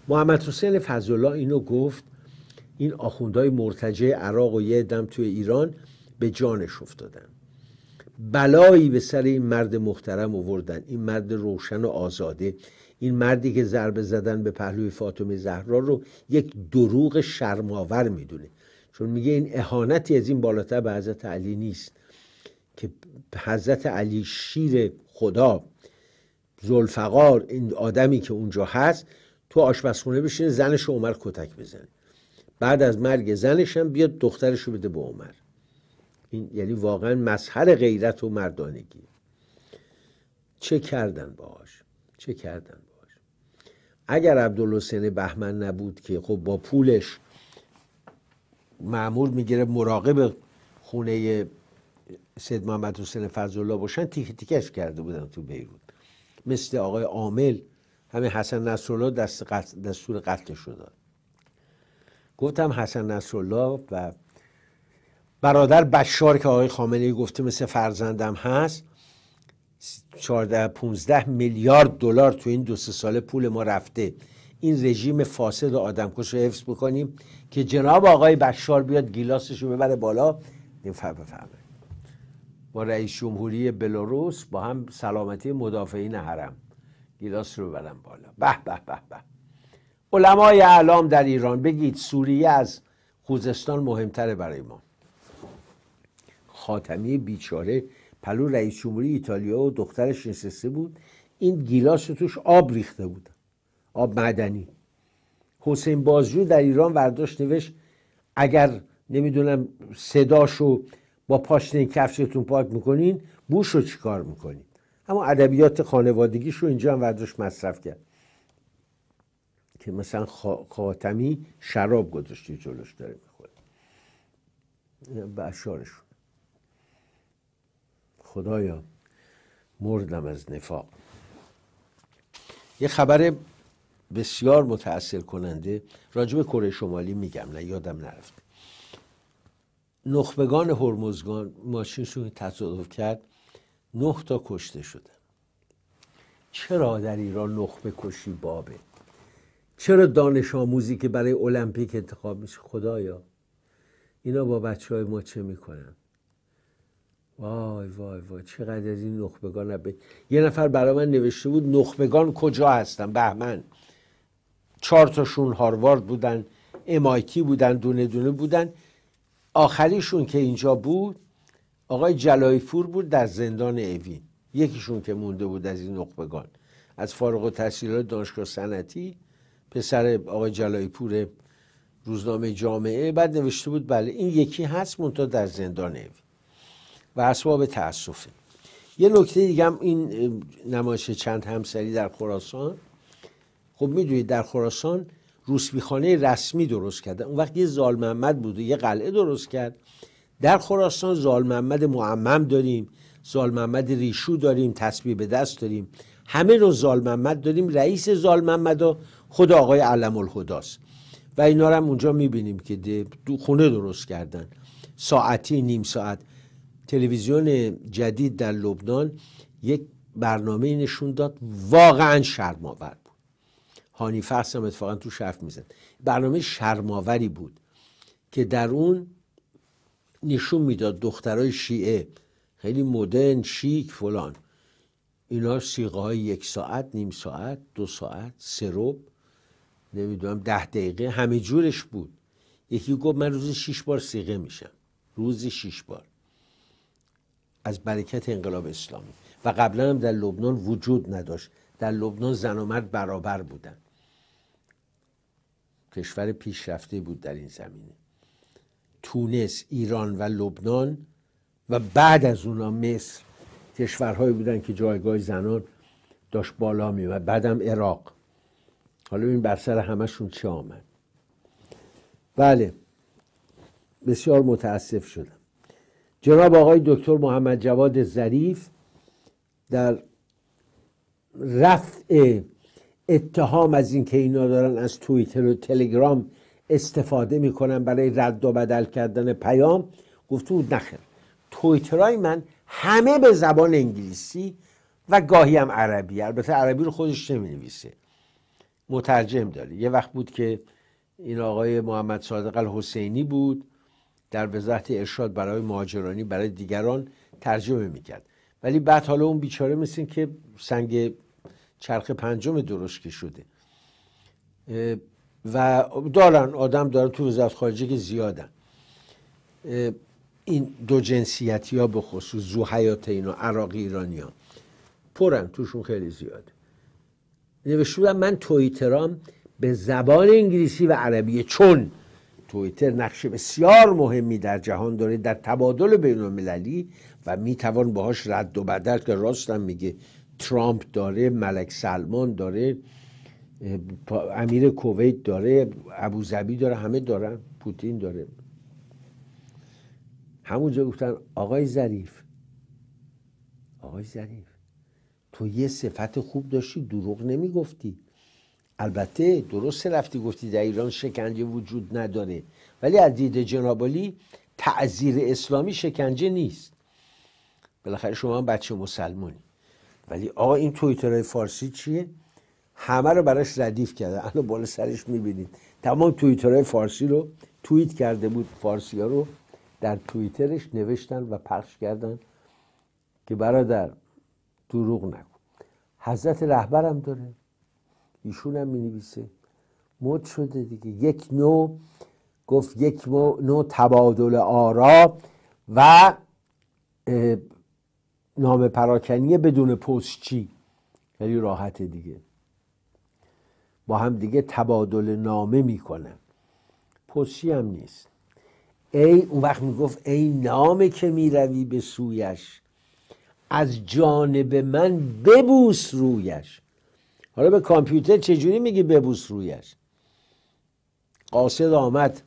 محمد حسین فضل‌الله اینو گفت. این آخوندهای مرتجع عراق و یه دم توی ایران به جانش افتادن. بلایی به سر این مرد محترم آوردن، این مرد روشن و آزاده، این مردی که ضربه زدن به پهلوی فاطمه زهرا رو یک دروغ شرم‌آور میدونه، چون میگه این اهانتی از این بالاتر به حضرت علی نیست که حضرت علی شیر خدا، ذوالفقار، این آدمی که اونجا هست تو آشپزخونه بشینه زنش عمر کتک بزنه، بعد از مرگ زنش هم بیاد دخترشو بده به عمر. این یعنی واقعا مظهر غیرت و مردانگی. چه کردن باهاش؟ چه کردن باهاش؟ اگر عبدالحسین بهمن نبود که خب با پولش مأمور میگیره مراقب خونه سید محمد حسین فضل‌الله باشن، تیکه تیکش کرده بودن تو بیروت. مثل آقای عامل، همین حسن نصرالله دستور قتلش رو داد. گفتم حسن نصرالله و برادر بشار که آقای خامنه‌ای گفته مثل فرزندم هست، 14-15 میلیارد دلار تو این 2-3 ساله پول ما رفته. این رژیم فاسد و آدمکش رو حفظ بکنیم که جناب آقای بشار بیاد گیلاسش رو ببره بالا. این بفهمه با رئیس جمهوری بلاروس با هم سلامتی مدافعین حرم گیلاس رو ببرن بالا. به به به به. علمای اعلام در ایران بگید سوریه از خوزستان مهمتره برای ما. خاتمی بیچاره پلو رئیس جمهوری ایتالیا و دخترش نشسته بود، این گیلاس رو توش آب ریخته بود، آب معدنی. حسین بازجو در ایران ورداشت نوشت اگر نمیدونم صداشو با پاشنه کفشتون پاک میکنین بوش رو چی کار میکنین. اما ادبیات خانوادگیشو اینجا هم ورداشت مصرف کرد که مثلا خاتمی شراب گذاشتی جلوش داره میخوره به اشعارشون. خدایا مردم از نفاق. یه خبر بسیار متأثر کننده راجب کره شمالی میگم، نه یادم نرفته. نخبگان هرمزگان ماشینشون تصادف کرد، 9 تا کشته شدن. چرا در ایران نخبه کشی بابه؟ چرا دانش آموزی که برای المپیک انتخاب میشه؟ خدایا اینا با بچه های ما چه میکنن؟ وای وای وای چقدر از این نخبگان یه نفر برای من نوشته بود نخبگان کجا هستن؟ بهمن 4 تاشون هاروارد بودن، MIT بودن، دونه دونه بودن. آخریشون که اینجا بود آقای جلایی پور بود در زندان اوین. یکیشون که مونده بود از این نخبگان از فارغ التحصیلات دانشگاه صنعتی، پسر آقای جلایی پور روزنامه جامعه، بعد نوشته بود بله این یکی هست منتها در زندان اوین و اسباب تأسفه. یه نکته دیگه هم این نمایش چند همسری در خراسان. خب میدونید در خراسان روسبیخانه رسمی درست کرده. اون وقت یه زال محمد بود و یه قلعه درست کرد. در خراسان زال محمد معمم داریم، زال محمد ریشو داریم، تسبیح به دست داریم، همه رو زال محمد داریم. رئیس زال محمد خود آقای علم الهداست و اینا رو هم اونجا میبینیم که خونه درست کردن، ساعتی نیم ساعت. تلویزیون جدید در لبنان یک برنامه نشون داد واقعا شرم‌آور بود. هانی فحص هم اتفاقا تو حرف میزد. برنامه شرم‌آوری بود که در اون نشون میداد دخترای شیعه خیلی مدرن شیک فلان، اینا سیغه های 1 ساعت، نیم ساعت، 2 ساعت، 3 ربع، نمیدونم 10 دقیقه، همه جورش بود. یکی گفت من روزی 6 بار سیغه میشم، روزی 6 بار، از برکت انقلاب اسلامی. و قبلا هم در لبنان وجود نداشت. در لبنان زن و مرد برابر بودن. کشور پیشرفته بود در این زمینه. تونس، ایران و لبنان و بعد از اونا مصر کشورهایی بودن که جایگاه زنان داشت بالا میومد. بعدم عراق. حالا این بر سر همشون چه آمد؟ بله بسیار متاسف شدم. جناب آقای دکتر محمد جواد ظریف در رفع اتهام از این که اینا دارن از توییتر و تلگرام استفاده میکنن برای رد و بدل کردن پیام، گفته بود نخیر، توییترهای من همه به زبان انگلیسی و گاهی هم عربی، البته عربی رو خودش نمی نویسه، مترجم داره. یه وقت بود که این آقای محمد صادق الحسینی بود در وزارت ارشاد برای مهاجرانی برای دیگران ترجمه میکرد، ولی بعد حالا اون بیچاره مثل این که سنگ چرخ پنجم درشت شده و آدم دارن تو وزارت خارجه که زیادن. این دو جنسیتی ها به خصوص ذوحیاتین و عراقی ایرانی ها پرن، توشون خیلی زیاده. نوشتم من توییترام به زبان انگلیسی و عربیه، چون توییتر نقش بسیار مهمی در جهان داره در تبادل بین المللی و میتوان باهاش رد و بدل، که راستم میگه ترامپ داره، ملک سلمان داره، امیر کویت داره، ابوظبی داره، همه دارن، پوتین داره. همونجا گفتن آقای ظریف تو یه صفت خوب داشتی، دروغ نمیگفتی. البته درست رفتی گفتی در ایران شکنجه وجود نداره، ولی از دید جناب عالی تعزیر اسلامی شکنجه نیست. بالاخره شما هم بچه مسلمانی. ولی آقا این توییترهای فارسی چیه؟ همه رو براش ردیف کرده. الان بالا سرش میبینید تمام توییترهای فارسی رو توییت کرده بود، فارسی ها رو در توییترش نوشتن و پخش کردن که برادر دروغ نکن. حضرت رهبرم داره، ایشون هم می‌نویسه، مد شده دیگه. یک نوع تبادل آرا و نام پراکنی بدون پستچی، خیلی راحته دیگه، با هم دیگه تبادل نامه میکنن، پستچی هم نیست. اون وقت میگفت ای نامه که میروی به سویش، از جانب من ببوس رویش. حالا به کامپیوتر چجوری میگی ببوس رویش؟ قاصد آمد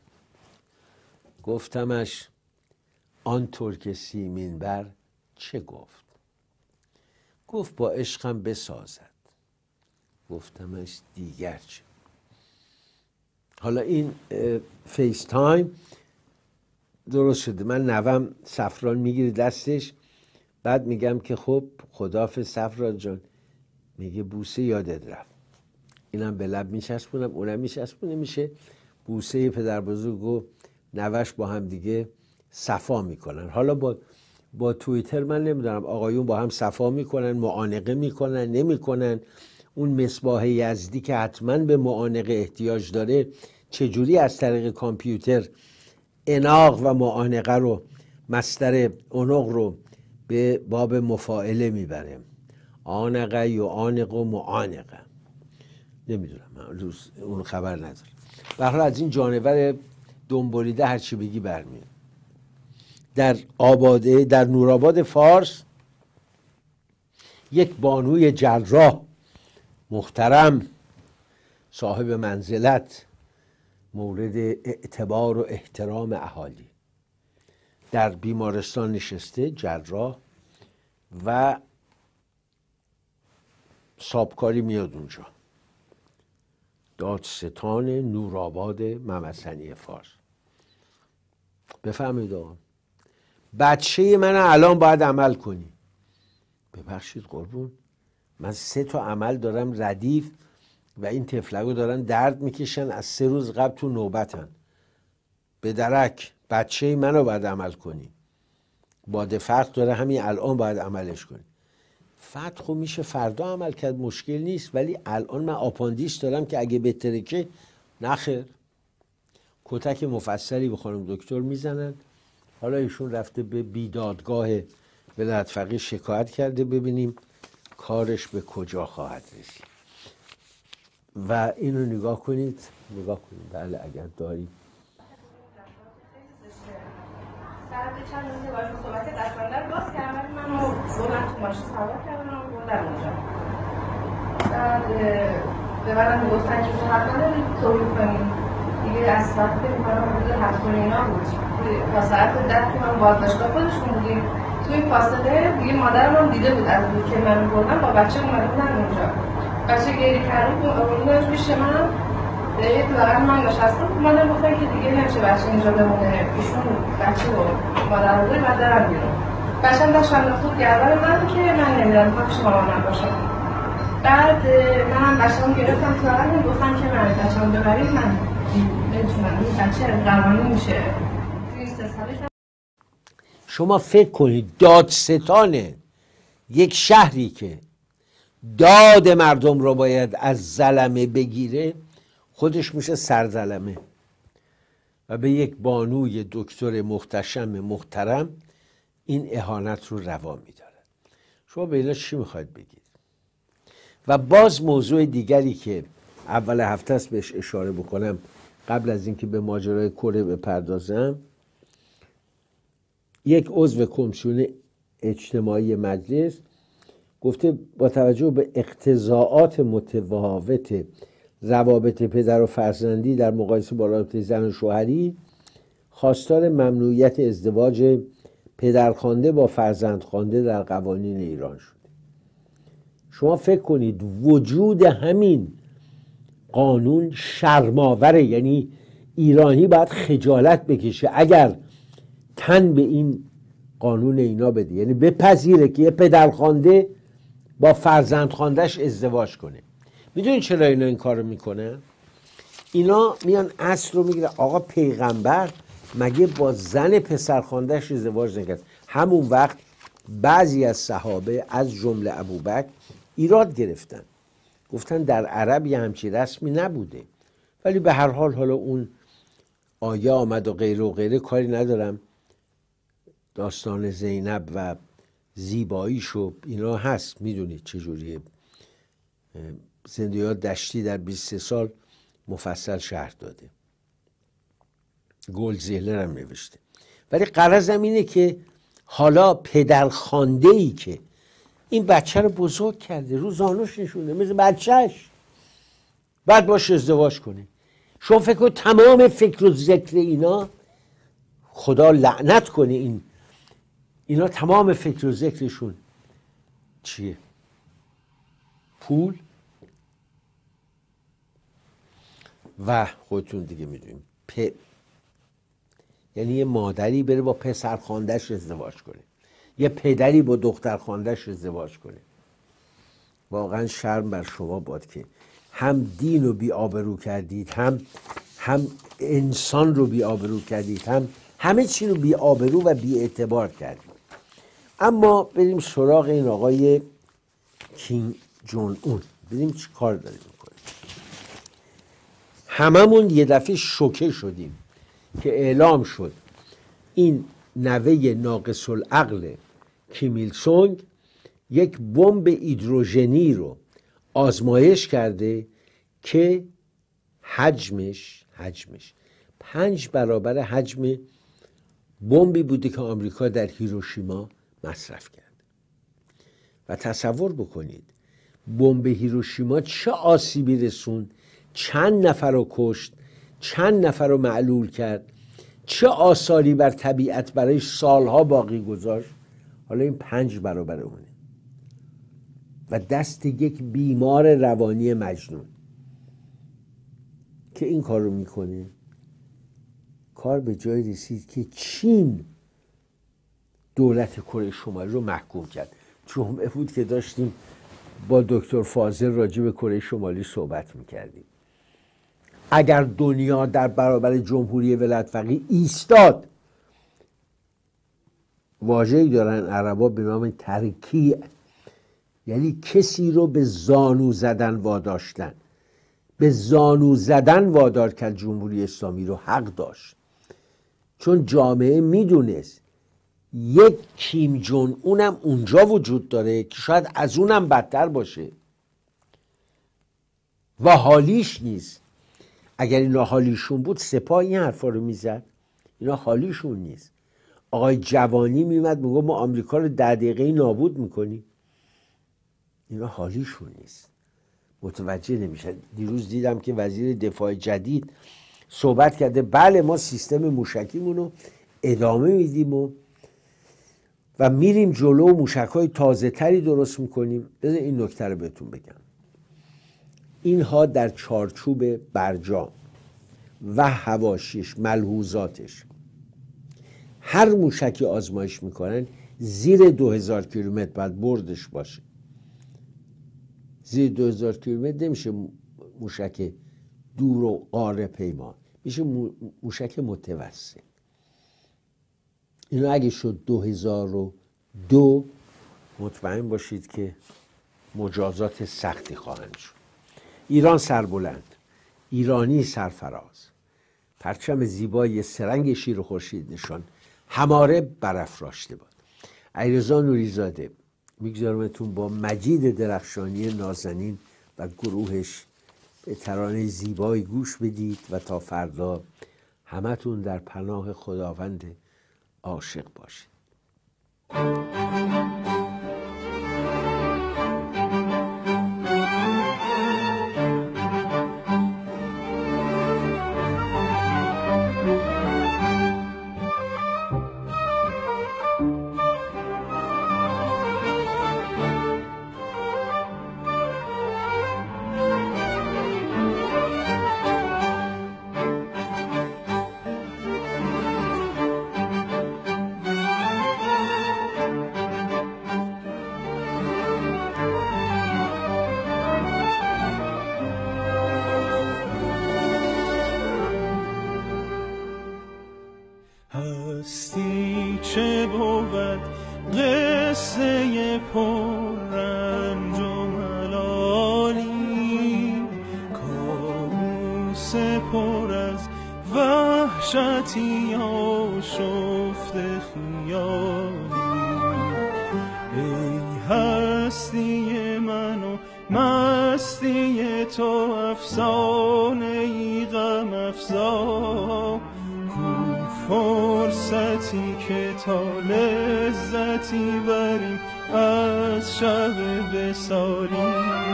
گفتمش آن ترک سیمین بر چه گفت؟ گفت با عشقم بسازد. گفتمش دیگر چه؟ حالا این فیس تایم درست شده، من نوام سفران میگیره دستش، بعد میگم که خب خداحافظ سفران جان، میگه بوسه یادت رفت. اینم به لب میچسبونم، اونم میچسبونه، میشه بوسه پدر بزرگ و نوش با هم دیگه صفا میکنن. حالا با توییتر من نمیدونم آقایون با هم صفا میکنن، معانقه میکنن، نمیکنن. اون مصباح یزدی که حتما به معانقه احتیاج داره چجوری از طریق کامپیوتر اناق و معانقه رو، مصدر اناق رو به باب مفاعله میبره؟ آنقه یا آنق و معانقه، نمیدونم، اون خبر نداره. به هر حال از این جانور دنبالیده هرچی بگی برمیاد. در نورآباد فارس یک بانوی جراح محترم، صاحب منزلت، مورد اعتبار و احترام اهالی، در بیمارستان نشسته، جراح، و سابکاری میاد اونجا، دادستان نورآباد ممسنی فارس. بفهمید آقا بچه من الان باید عمل کنی. ببخشید قربون، من 3 تا عمل دارم ردیف و این تفلگو دارن درد میکشن، از 3 روز قبل تو نوبتن. به درک بچه منو باید عمل کنی. باد فرق داره، همین الان باید عملش کنی. فتح میشه فردا عمل کرد، مشکل نیست، ولی الان من آپاندیس دارم که اگه بهتره که نخیر. کتک مفصلی به خانم دکتر میزنن. حالا ایشون رفته به بیدادگاه ولایت فقیه شکایت کرده، ببینیم کارش به کجا خواهد رسید. و اینو نگاه کنید. بله اگر دارید. ساعت چند روزه باید صحبت دستمانده رو باز کردم، من بودم تو ماشین سوار کردم و بودم اونجا. بعد به منم میگفتن که تو حتما دارید توییت کنید دیگه. از ساعت که میکنم حدود 7 اینا بود، تا ساعت 10 که من بازداشتگاه خودشون بودیم. توی فاصله دیگه مادرم هم دیده بود از بود که من بردم، با بچه اومده بودن اونجا. بچه گریه کرده بود، اونجا پیش من یه بغل من نشستم. مادر گفتن که دیگه نمیشه بچه اینجا بمونه، ایشون بچه رو مادر رو داره، بعد درم بیرون. بچه هم داشت انداخته بود گردن من که من نمیدونم میخوام پیش مامانم باشم. بعد منم بچه‌مو گرفتم تو بغلم، گفتم که من بچه‌مو ببرید، من نمیتونم، این بچه روانی میشه. توی 3 سالش شما فکر کنید دادستان یک شهری که داد مردم رو باید از ظلمه بگیره، خودش میشه سرظلمه و به یک بانوی دکتر محتشم محترم این اهانت رو روا میداره. شما به اینا چی میخواید بگید؟ و باز موضوع دیگری که اول هفته است بهش اشاره بکنم قبل از اینکه به ماجرای کره بپردازم، یک عضو کمیسیون اجتماعی مجلس گفته با توجه به اقتضاعات متفاوت روابط پدر و فرزندی در مقایسه با رابطه زن و شوهری، خواستار ممنوعیت ازدواج پدرخوانده با فرزندخوانده در قوانین ایران شده. شما فکر کنید وجود همین قانون شرم‌آوره، یعنی ایرانی باید خجالت بکشه اگر تن به این قانون اینا بده، یعنی بپذیره که یه پدرخوانده با فرزندخواندهش ازدواج کنه. میدونین چرا اینا این کارو میکنن؟ اینا میان اصل رو میگیره، آقا پیغمبر مگه با زن پسرخواندهش ازدواج نکرد؟ همون وقت بعضی از صحابه از جمله ابوبکر ایراد گرفتن، گفتن در عرب یه همچی رسمی نبوده، ولی به هر حال حالا اون آیه آمد و غیره و غیره، کاری ندارم. داستان زینب و زیباییشو اینا هست، میدونید چجوریه. زندیات دشتی در 23 سال مفصل شرح داده، گلدزیلر هم نوشته. ولی غرضم اینه که حالا پدرخوانده‌ای که این بچه رو بزرگ کرده، رو زانوش نشونده مثل بچهش، بعد باش ازدواج کنه. شما فکر کن تمام فکر و ذکر اینا، خدا لعنت کنه اینا تمام فکر و ذکرشون چیه؟ پول و خودتون دیگه میدونیم یعنی یه مادری بره با پسر خواندهش ازدواج کنه، یه پدری با دختر خواندهش ازدواج کنه. واقعا شرم بر شما باد که هم دین رو بی آبرو کردید، هم انسان رو بی آبرو کردید، همه چی رو بی آبرو و بی اعتبار کردید. اما بریم سراغ این آقای کیم جون اون، بریم چی کار داریم میکنه. هممون یه دفعه شوکه شدیم که اعلام شد این نوه ناقص العقل کیم ایل سونگ یک بمب هیدروژنی رو آزمایش کرده که حجمش 5 برابر حجم بمبی بوده که آمریکا در هیروشیما مصرف کرد. و تصور بکنید بمب هیروشیما چه آسیبی رسوند، چند نفر رو کشت، چند نفر رو معلول کرد، چه آثاری بر طبیعت برای سالها باقی گذاشت. حالا این 5 برابر اونه و دست یک بیمار روانی مجنون که این کار رو میکنه. کار به جای رسید که چین دولت کره شمالی رو محکوم کرد. جمعه بود که داشتیم با دکتر فاضل راجع به کره شمالی صحبت میکردیم. اگر دنیا در برابر جمهوری ولایت فقیه ایستاد، واژه‌ای دارن عربا به نام ترکیع، یعنی کسی رو به زانو زدن واداشتن، به زانو زدن وادار کرد جمهوری اسلامی رو، حق داشت. چون جامعه میدونست یک کیم جون اونم اونجا وجود داره که شاید از اونم بدتر باشه و حالیش نیست. اگر اینا حالیشون بود سپاه این حرفا رو میزد. اینا حالیشون نیست. آقای جوانی میمد میگه ما آمریکا رو 10 دقیقه نابود میکنیم. اینا حالیشون نیست، متوجه نمیشن. دیروز دیدم که وزیر دفاع جدید صحبت کرده، بله ما سیستم موشکیمون رو ادامه میدیم و میریم جلو و موشک‌های تازه تری درست میکنیم. بذار این نکته رو بهتون بگم. اینها در چارچوب برجام و حواشیش، ملحوظاتش، هر موشکی آزمایش میکنن زیر 2000 کیلومتر باید بردش باشه. زیر 2000 کیلومتر نمیشه موشک دور و قاره پیما، میشه موشک متوسط. اینو اگه شد 2002 مطمئن باشید که مجازات سختی خواهند شد. ایران سربلند، ایرانی سرفراز، پرچم زیبای سرنگ شیر و خورشید نشان هماره برافراشته باد. علیرضا نوریزاده. میگذارمتون با مجید درخشانی نازنین و گروهش به ترانه زیبایی گوش بدید و تا فردا همتون در پناه خداوند عاشق باشید. هستی چه بود قصه پررنج و ملالی، کابوس پر از وحشتی آشفته خیالی. ای هستی من و مستی تو، افسانه ای غم افزا، فرصتی که تا لذتی بریم از شب وصالی.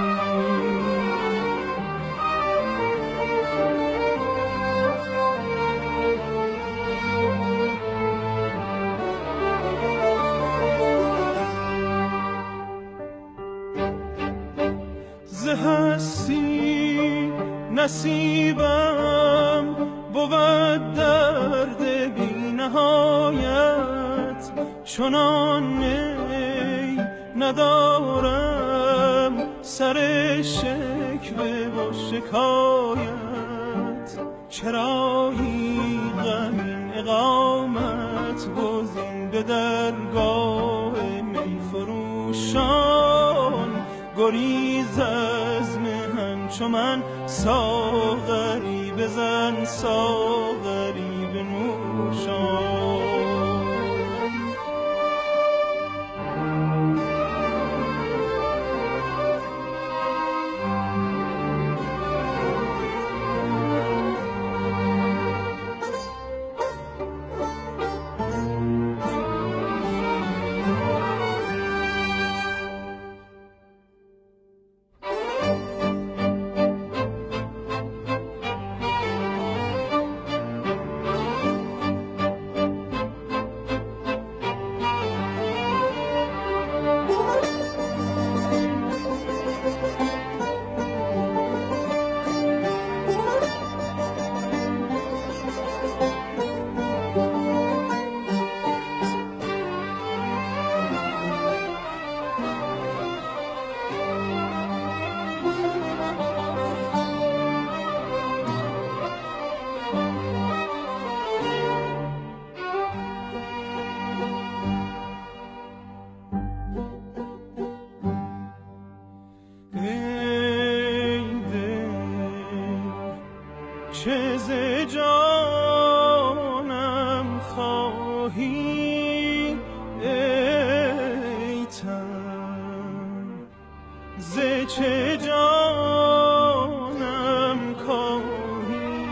ز هستی نصیبم بود درد بی نهایت، چنان می ندارم سر شکوه و شکایت. چرایی غمین اقامت گزین به درگاه می فروشان، گریز از مهن چو من ساغری بزن، ساغری بنوشان. چه ز جانم خواهی ای تن، ز چه جانم کاهی.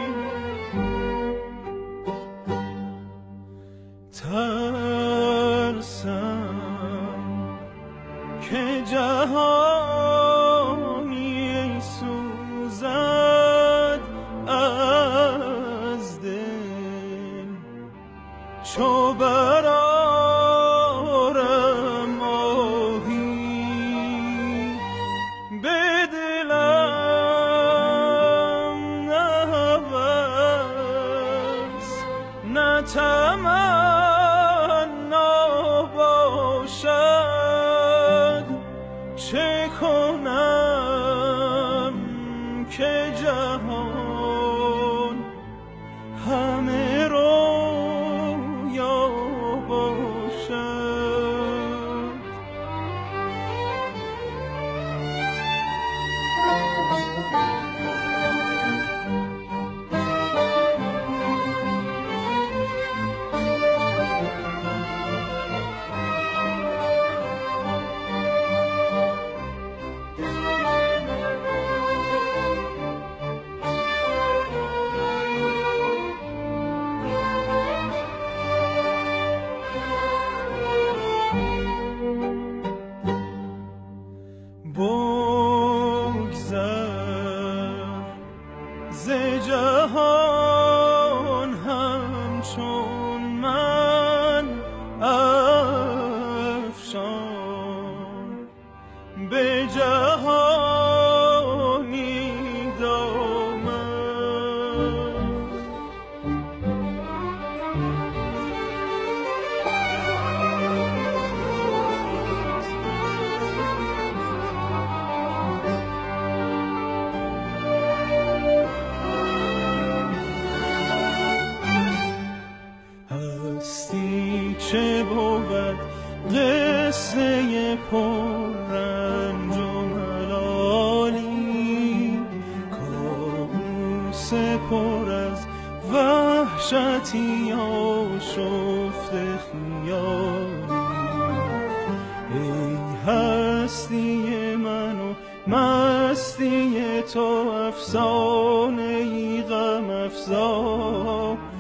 ترسم که جهانی سوزد از دل، چو برآرم آهی به دلم. نه هوس نه تمنا باشد، چه کنم چه بود قصه پر رنج و ملالی، کابوس پر از وحشتی آشفته خیالی. ای هستی من و مستی تو، افسانه ای غم افزا،